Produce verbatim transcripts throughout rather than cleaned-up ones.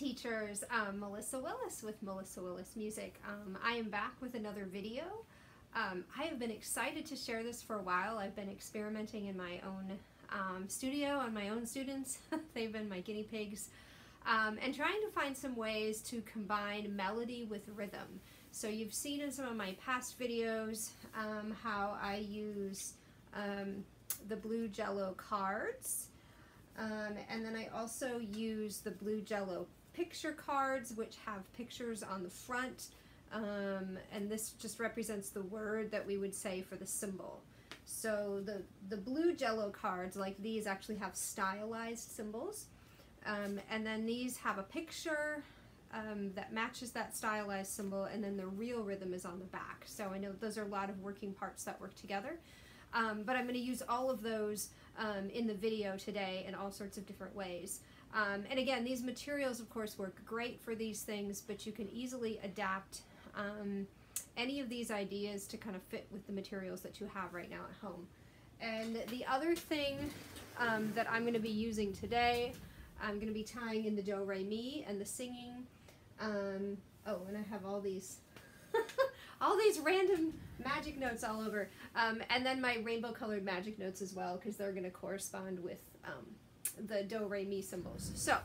teachers, um, Melissa Willis with Melissa Willis Music. Um, I am back with another video. Um, I have been excited to share this for a while. I've been experimenting in my own um, studio on my own students. They've been my guinea pigs. Um, and trying to find some ways to combine melody with rhythm. So you've seen in some of my past videos um, how I use um, the blue Jello cards. Um, and then I also use the blue Jello picture cards, which have pictures on the front, um, and this just represents the word that we would say for the symbol. So the, the blue Jello cards, like these, actually have stylized symbols, um, and then these have a picture um, that matches that stylized symbol, and then the real rhythm is on the back. So I know those are a lot of working parts that work together. Um, but I'm going to use all of those um, in the video today in all sorts of different ways. Um, and again, these materials, of course, work great for these things, but you can easily adapt um, any of these ideas to kind of fit with the materials that you have right now at home. And the other thing um, that I'm going to be using today, I'm going to be tying in the do, re, mi, and the singing. Um, oh, and I have all these all these random magic notes all over, um, and then my rainbow colored magic notes as well, because they're going to correspond with um, the do, re, mi symbols. So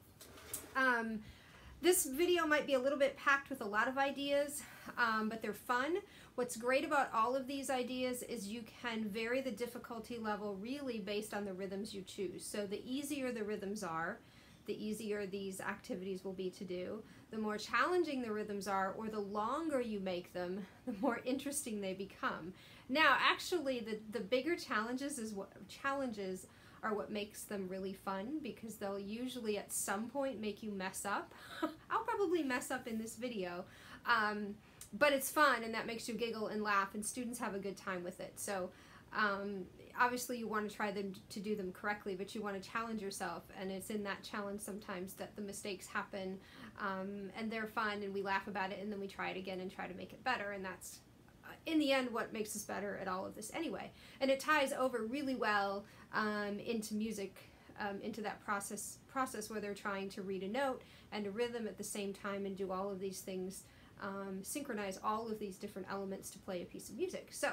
um, this video might be a little bit packed with a lot of ideas, um, but they're fun. What's great about all of these ideas is you can vary the difficulty level really based on the rhythms you choose. So the easier the rhythms are, the easier these activities will be to do. The more challenging the rhythms are, or the longer you make them, the more interesting they become. Now, actually, the, the bigger challenges is what challenges are what makes them really fun, because they'll usually at some point make you mess up. I'll probably mess up in this video, um, but it's fun, and that makes you giggle and laugh, and students have a good time with it. So um, obviously you want to try them to do them correctly, but you want to challenge yourself, and it's in that challenge sometimes that the mistakes happen, um, and they're fun, and we laugh about it, and then we try it again and try to make it better, and that's uh, in the end what makes us better at all of this anyway. And it ties over really well um, into music, um, into that process process where they're trying to read a note and a rhythm at the same time and do all of these things, um, synchronize all of these different elements to play a piece of music. So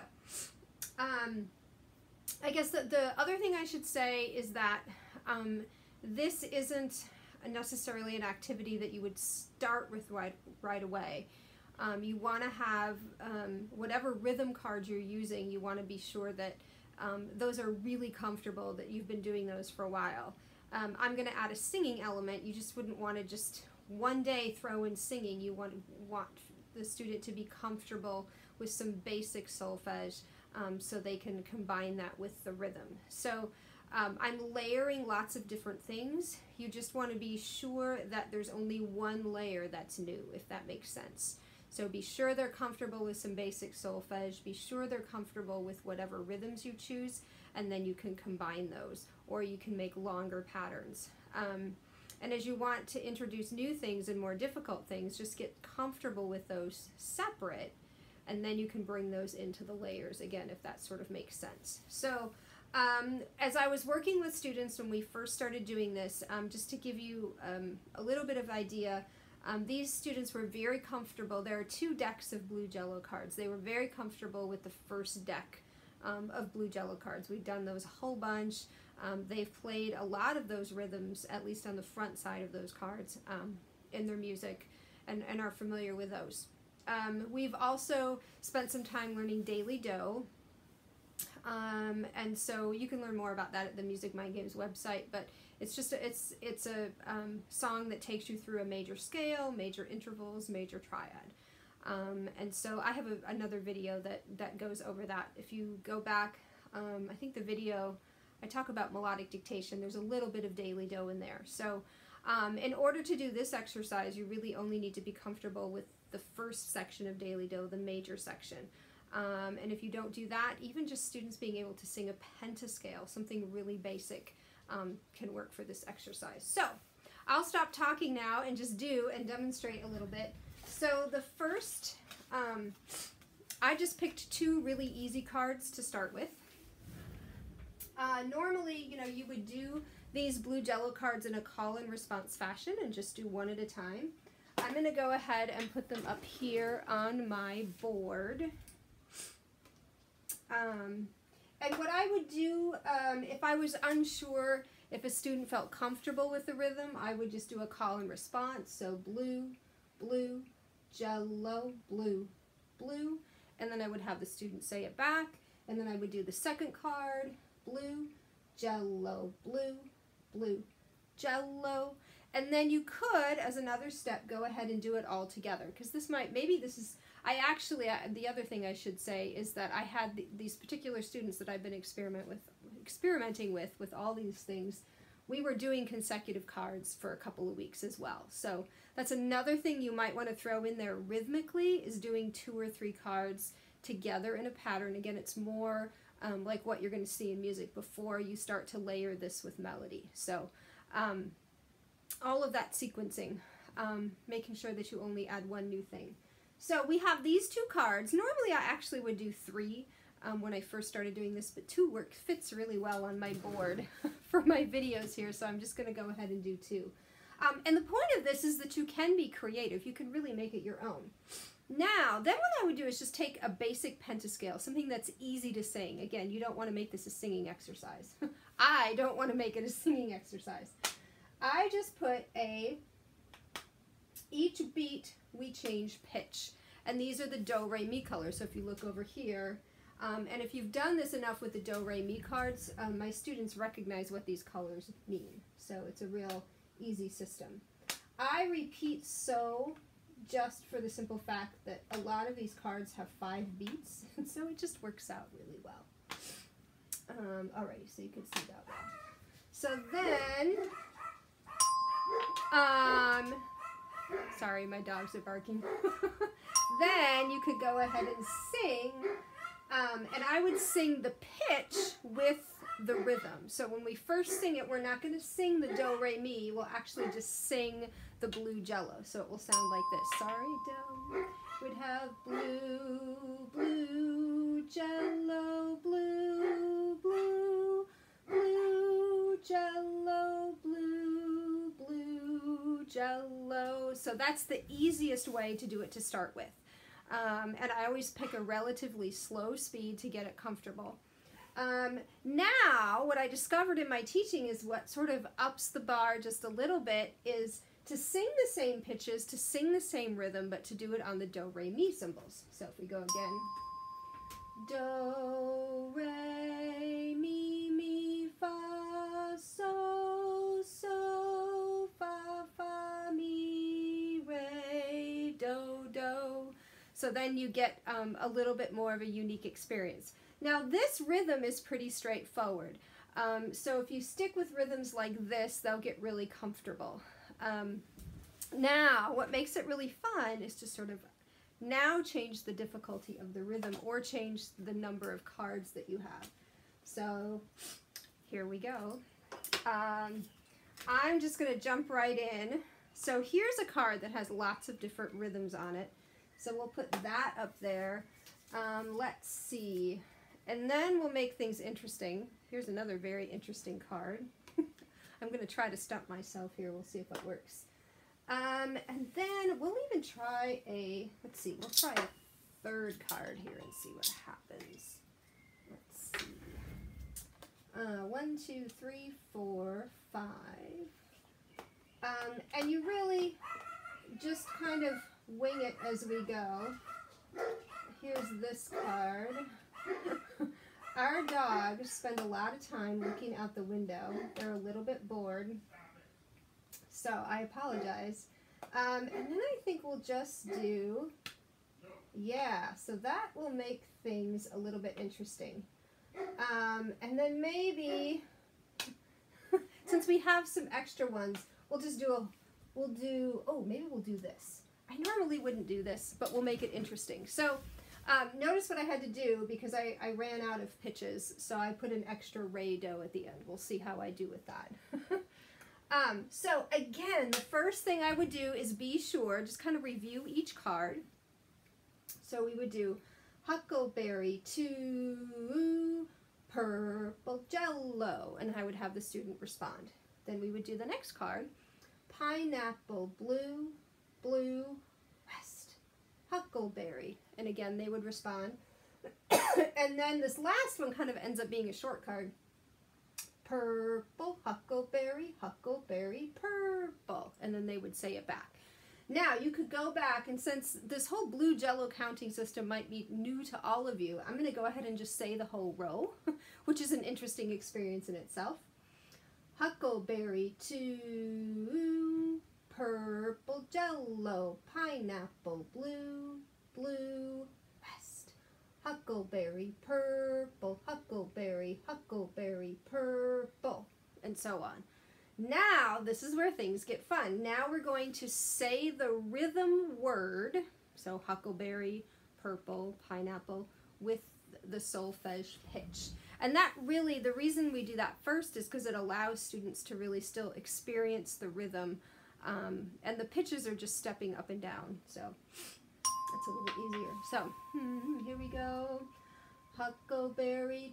Um, I guess the, the other thing I should say is that um, this isn't necessarily an activity that you would start with right, right away. Um, you want to have um, whatever rhythm cards you're using, you want to be sure that um, those are really comfortable, that you've been doing those for a while. Um, I'm going to add a singing element. You just wouldn't want to just one day throw in singing. You want, want the student to be comfortable with some basic solfege, Um, so they can combine that with the rhythm. So um, I'm layering lots of different things. You just want to be sure that there's only one layer that's new, if that makes sense. So be sure they're comfortable with some basic solfege, be sure they're comfortable with whatever rhythms you choose, and then you can combine those, or you can make longer patterns. Um, and as you want to introduce new things and more difficult things, just get comfortable with those separate, and then you can bring those into the layers again, if that sort of makes sense. So um, as I was working with students when we first started doing this, um, just to give you um, a little bit of idea, um, these students were very comfortable. There are two decks of blue Jello cards. They were very comfortable with the first deck um, of blue Jello cards. We've done those a whole bunch. Um, they've played a lot of those rhythms, at least on the front side of those cards, um, in their music, and, and are familiar with those. Um, we've also spent some time learning Daily Do, um, and so you can learn more about that at the Music Mind Games website. But it's just a, it's it's a um, song that takes you through a major scale, major intervals, major triad, um, and so I have a, another video that that goes over that. If you go back, um, I think the video I talk about melodic dictation. There's a little bit of Daily Do in there. So um, in order to do this exercise, you really only need to be comfortable with the first section of Daily Do, the major section. Um, and if you don't do that, even just students being able to sing a pentascale, something really basic, um, can work for this exercise. So I'll stop talking now and just do and demonstrate a little bit. So the first, um, I just picked two really easy cards to start with. Uh, normally, you know, you would do these blue Jell-O cards in a call and response fashion and just do one at a time. I'm going to go ahead and put them up here on my board. Um, and what I would do, um, if I was unsure if a student felt comfortable with the rhythm, I would just do a call and response. So blue, blue, Jell-O, blue, blue. And then I would have the student say it back. And then I would do the second card, blue, Jell-O, blue, blue, Jell-O. And then you could, as another step, go ahead and do it all together. Because this might, maybe this is, I actually, uh, the other thing I should say is that I had th these particular students that I've been experiment with, experimenting with, with all these things. We were doing consecutive cards for a couple of weeks as well. So that's another thing you might want to throw in there rhythmically, is doing two or three cards together in a pattern. Again, it's more um, like what you're going to see in music before you start to layer this with melody. So um, all of that sequencing, um, making sure that you only add one new thing. So we have these two cards. Normally I actually would do three um, when I first started doing this, but two work fits really well on my board for my videos here, so I'm just going to go ahead and do two. Um, and the point of this is that you can be creative. You can really make it your own. Now, then what I would do is just take a basic pentascale, something that's easy to sing. Again, you don't want to make this a singing exercise. I don't want to make it a singing exercise. I just put a, each beat we change pitch. And these are the do, re, mi colors. So if you look over here, um, and if you've done this enough with the do, re, mi cards, um, my students recognize what these colors mean. So it's a real easy system. I repeat so just for the simple fact that a lot of these cards have five beats, and so it just works out really well. Um, alrighty, so you can see that well. So then, um, sorry, my dogs are barking. Then you could go ahead and sing, um, and I would sing the pitch with the rhythm. So when we first sing it, we're not going to sing the do, re, mi. We'll actually just sing the blue Jell-O. So it will sound like this. Sorry, do. We'd have blue, blue, Jell-O, blue, blue, blue, Jell-O, blue, blue, Jell-O. So that's the easiest way to do it to start with. Um, and I always pick a relatively slow speed to get it comfortable. Um, now, what I discovered in my teaching is what sort of ups the bar just a little bit is to sing the same pitches, to sing the same rhythm, but to do it on the do, re, mi symbols. So if we go again, do, re, mi, mi, fa, so, so, fa, fa, mi, re, do, do. So then you get um, a little bit more of a unique experience. Now this rhythm is pretty straightforward. Um, so if you stick with rhythms like this, they'll get really comfortable. Um, now, what makes it really fun is to sort of now change the difficulty of the rhythm or change the number of cards that you have. So here we go. Um, I'm just going to jump right in. So here's a card that has lots of different rhythms on it. So we'll put that up there. Um, let's see. And then we'll make things interesting. Here's another very interesting card. I'm going to try to stump myself here. We'll see if it works. Um, and then we'll even try a, let's see, we'll try a third card here and see what happens. Let's see. Uh, one, two, three, four, five. Um, and you really just kind of wing it as we go. Here's this card. Our dogs spend a lot of time looking out the window. They're a little bit bored, so I apologize. Um, and then I think we'll just do, yeah, so that will make things a little bit interesting. Um, and then maybe, since we have some extra ones, we'll just do a, we'll do, oh, maybe we'll do this. I normally wouldn't do this, but we'll make it interesting. So um, notice what I had to do because I, I ran out of pitches, so I put an extra re do at the end. We'll see how I do with that. um, so again, the first thing I would do is be sure, just kind of review each card. So we would do Huckleberry two, purple Jell-O, and I would have the student respond. then we would do the next card. Pineapple, blue, blue, rest, huckleberry. And again, they would respond. And then this last one kind of ends up being a short card. Purple, huckleberry, huckleberry, purple. And then they would say it back. Now, you could go back, and since this whole blue Jello counting system might be new to all of you, I'm going to go ahead and just say the whole row, which is an interesting experience in itself. Huckleberry, two, purple Jello, pineapple, blue, blue, rest. Huckleberry, purple, huckleberry, huckleberry, purple, and so on. Now, this is where things get fun. Now we're going to say the rhythm word, so huckleberry, purple, pineapple, with the solfege pitch. And that really, the reason we do that first is because it allows students to really still experience the rhythm, um, and the pitches are just stepping up and down, so that's a little easier. So, hmm, here we go. Huckleberry,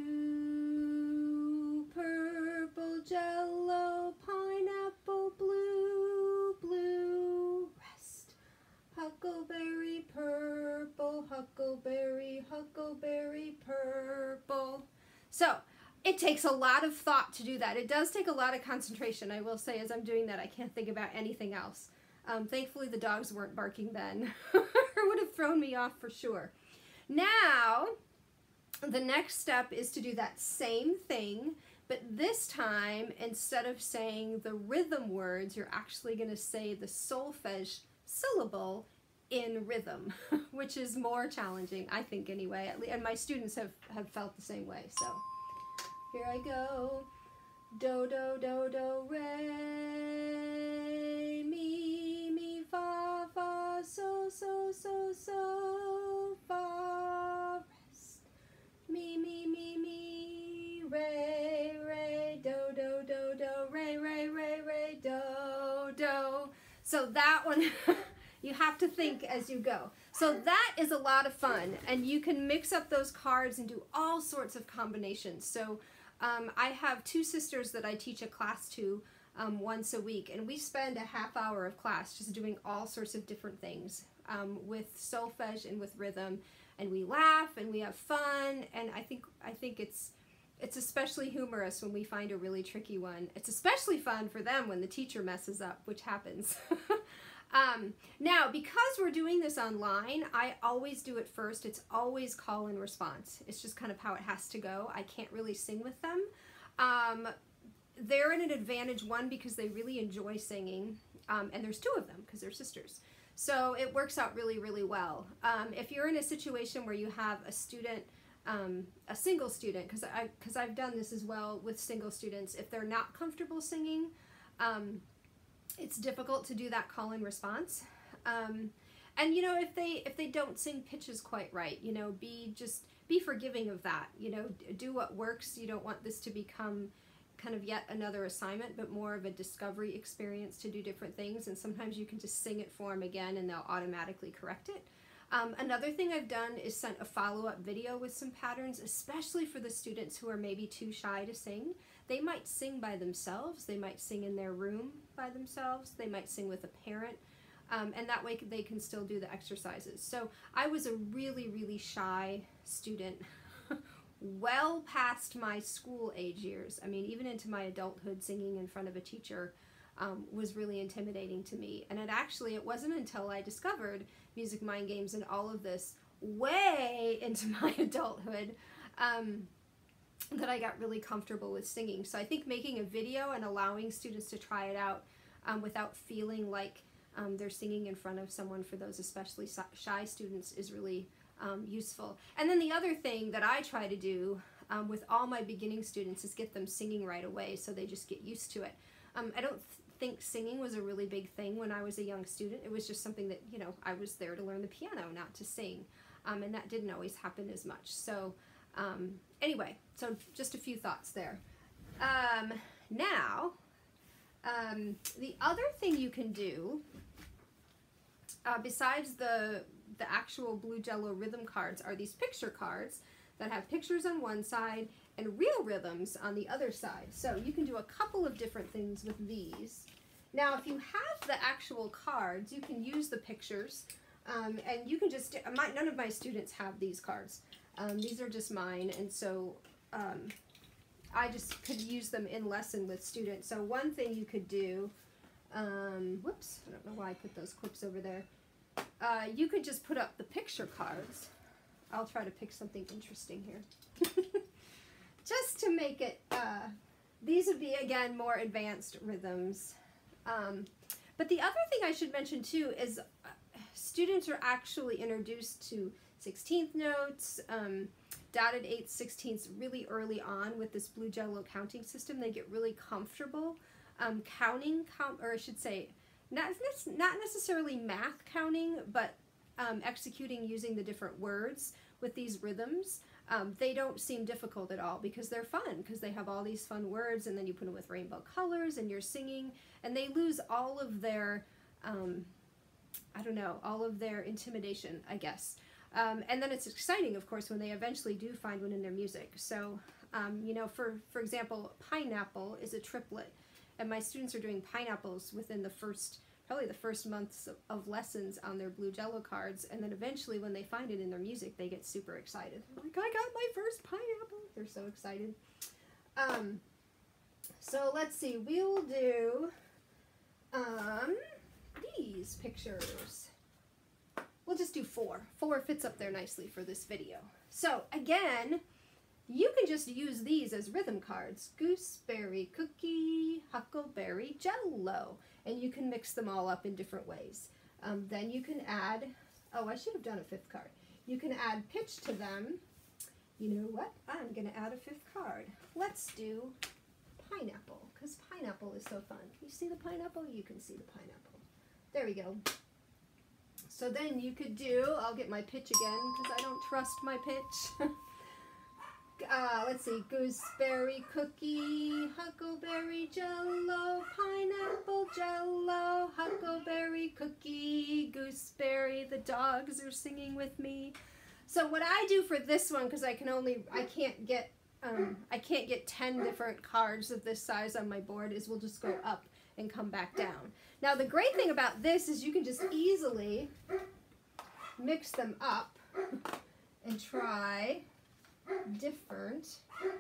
two, purple Jello, pineapple, blue, blue, rest. Huckleberry, purple, huckleberry, huckleberry, purple. So, it takes a lot of thought to do that. It does take a lot of concentration. I will say, as I'm doing that, I can't think about anything else. Um, thankfully, the dogs weren't barking then, or would have thrown me off for sure. Now, the next step is to do that same thing, but this time, instead of saying the rhythm words, you're actually going to say the solfege syllable in rhythm, which is more challenging, I think, anyway. And my students have, have felt the same way. So here I go. Do, do, do, do, re, mi, mi, fa, fa, so, so, so, so, fa, rest. Mi, mi, mi, mi, re, re, do, do, do, do, re, re, re, re, do, do. So that one, you have to think as you go. So that is a lot of fun, and you can mix up those cards and do all sorts of combinations. So um, I have two sisters that I teach a class to um, once a week, and we spend a half hour of class just doing all sorts of different things um, with solfege and with rhythm. And we laugh and we have fun, and I think I think it's it's especially humorous when we find a really tricky one. It's especially fun for them when the teacher messes up, which happens. um, now, because we're doing this online, I always do it first. It's always call and response. It's just kind of how it has to go. I can't really sing with them. Um, they're in an advantage, one, because they really enjoy singing, um, and there's two of them because they're sisters. So it works out really, really well. Um, if you're in a situation where you have a student, um, a single student, because I, because I've done this as well with single students, if they're not comfortable singing, um, it's difficult to do that call and response. Um, and you know, if they if they don't sing pitches quite right, you know, be just be forgiving of that. You know, do what works. You don't want this to become kind of yet another assignment, but more of a discovery experience to do different things, and sometimes you can just sing it for them again and they'll automatically correct it. Um, another thing I've done is sent a follow-up video with some patterns, especially for the students who are maybe too shy to sing. They might sing by themselves, they might sing in their room by themselves, they might sing with a parent, um, and that way they can still do the exercises. So I was a really, really shy student well past my school age years. I mean, even into my adulthood, singing in front of a teacher um, was really intimidating to me. And it actually, it wasn't until I discovered Music Mind Games and all of this way into my adulthood um, that I got really comfortable with singing. So I think making a video and allowing students to try it out um, without feeling like um, they're singing in front of someone, for those especially shy students, is really Um, useful. And then the other thing that I try to do um, with all my beginning students is get them singing right away, so they just get used to it. Um, I don't th think singing was a really big thing when I was a young student. It was just something that, you know, I was there to learn the piano, not to sing. Um, and that didn't always happen as much. So um, anyway, so just a few thoughts there. Um, now, um, the other thing you can do, uh, besides the the actual blue Jello rhythm cards, are these picture cards that have pictures on one side and real rhythms on the other side. So you can do a couple of different things with these. Now, if you have the actual cards, you can use the pictures, um, and you can just, my, none of my students have these cards. Um, these are just mine, and so um, I just could use them in lesson with students. So one thing you could do, um, whoops, I don't know why I put those clips over there. Uh, you could just put up the picture cards. I'll try to pick something interesting here. Just to make it, uh, these would be, again, more advanced rhythms. Um, but the other thing I should mention, too, is uh, students are actually introduced to sixteenth notes, um, dotted eighths, sixteenths really early on with this Blue Jello counting system. They get really comfortable um, counting, count, or I should say, not, not necessarily math counting, but um, executing using the different words with these rhythms. Um, they don't seem difficult at all because they're fun, because they have all these fun words, and then you put them with rainbow colors and you're singing, and they lose all of their, um, I don't know, all of their intimidation, I guess. Um, and then it's exciting, of course, when they eventually do find one in their music. So, um, you know, for, for example, pineapple is a triplet, and my students are doing pineapples within the first probably the first months of, of lessons on their Blue Jello cards, and then eventually when they find it in their music, they get super excited. They're like, I got my first pineapple. They're so excited. Um, so let's see, we'll do um, these pictures. We'll just do four. Four fits up there nicely for this video. So again, you can just use these as rhythm cards. Gooseberry cookie, huckleberry jello. And you can mix them all up in different ways. Um, then you can add, oh, I should have done a fifth card. You can add pitch to them. You know what? I'm going to add a fifth card. Let's do pineapple, because pineapple is so fun. You see the pineapple? You can see the pineapple. There we go. So then you could do, I'll get my pitch again, because I don't trust my pitch. Uh, let's see, gooseberry cookie, huckleberry jello, pineapple jello, huckleberry cookie, gooseberry. The dogs are singing with me. So what I do for this one, because I can only, I can't get, um, I can't get ten different cards of this size on my board, is we'll just go up and come back down. Now the great thing about this is you can just easily mix them up and try different.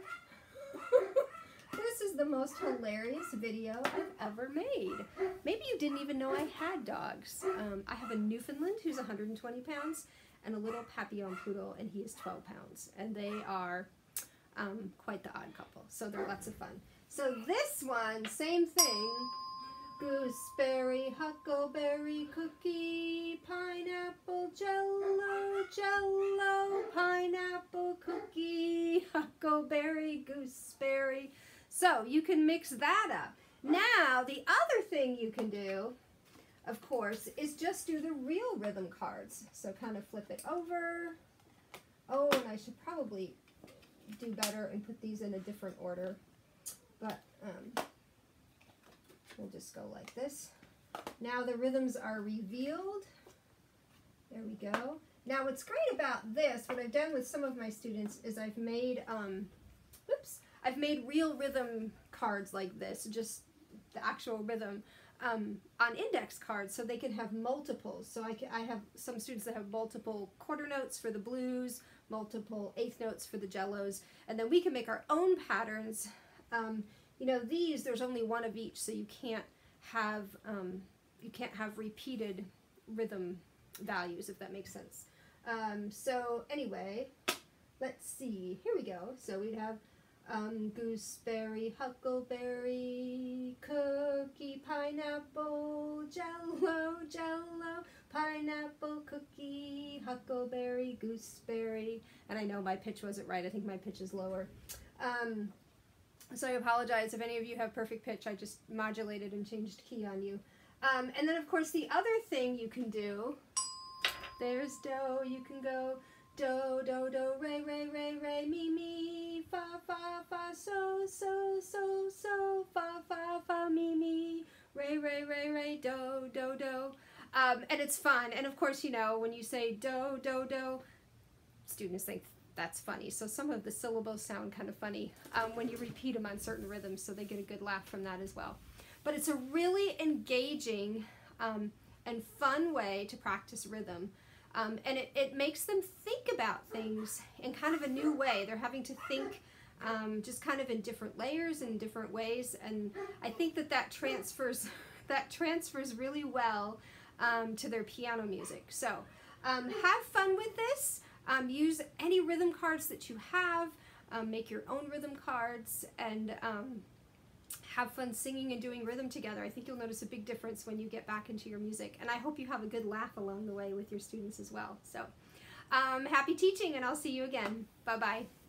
This is the most hilarious video I've ever made. Maybe you didn't even know I had dogs. Um, I have a Newfoundland who's one hundred twenty pounds and a little Papillon Poodle, and he is twelve pounds. And they are um, quite the odd couple, so they're lots of fun. So this one, same thing. Gooseberry, huckleberry cookie, pineapple jello, jello, pineapple cookie, huckleberry, gooseberry. So you can mix that up. Now, the other thing you can do, of course, is just do the real rhythm cards. So kind of flip it over. Oh, and I should probably do better and put these in a different order. But, um... we'll just go like this. Now the rhythms are revealed. There we go. Now what's great about this, what I've done with some of my students, is I've made, um, oops, I've made real rhythm cards like this, just the actual rhythm, um, on index cards, so they can have multiples. So I, can, I have some students that have multiple quarter notes for the blues, multiple eighth notes for the jellos, and then we can make our own patterns. Um, You know, these, there's only one of each, so you can't have, um, you can't have repeated rhythm values, if that makes sense. Um, so anyway, let's see, here we go. So we'd have um, gooseberry, huckleberry, cookie, pineapple, jello, jello, pineapple, cookie, huckleberry, gooseberry. And I know my pitch wasn't right. I think my pitch is lower. Um, So I apologize if any of you have perfect pitch. I just modulated and changed key on you. Um, and then, of course, the other thing you can do, there's do, you can go do, do, do, re, re, re, re, mi, mi, fa, fa, fa, so, so, so, so, fa, fa, fa, mi, mi, re, re, re, re, do, do, do. Um, and it's fun. And, of course, you know, when you say do, do, do, students think that's funny. So some of the syllables sound kind of funny um, when you repeat them on certain rhythms, so they get a good laugh from that as well. But it's a really engaging um, and fun way to practice rhythm. Um, and it, it makes them think about things in kind of a new way. They're having to think um, just kind of in different layers and different ways. And I think that that transfers, that transfers really well um, to their piano music. So um, have fun with this. Um, use any rhythm cards that you have. Um, make your own rhythm cards and um, have fun singing and doing rhythm together. I think you'll notice a big difference when you get back into your music. And I hope you have a good laugh along the way with your students as well. So um, happy teaching, and I'll see you again. Bye-bye.